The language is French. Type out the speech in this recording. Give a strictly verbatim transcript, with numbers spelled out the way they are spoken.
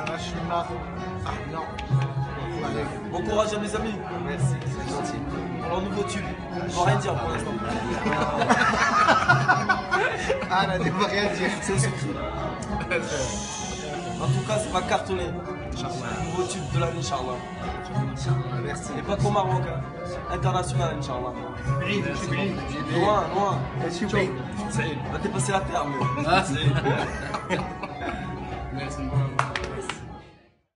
Bon courage à mes amis. Merci, c'est gentil. Pour leur nouveau tube. Je ne peux rien dire pour l'instant. Ah, là, ne peut rien dire. C'est le secret. En tout cas, c'est pas cartonné. Nouveau tube de l'année, Inch'Allah. Merci. Et pas qu'au Maroc, hein. International, Inch'Allah. Loin, loin. Va dépasser la terre, mais. Ah, c'est. Merci.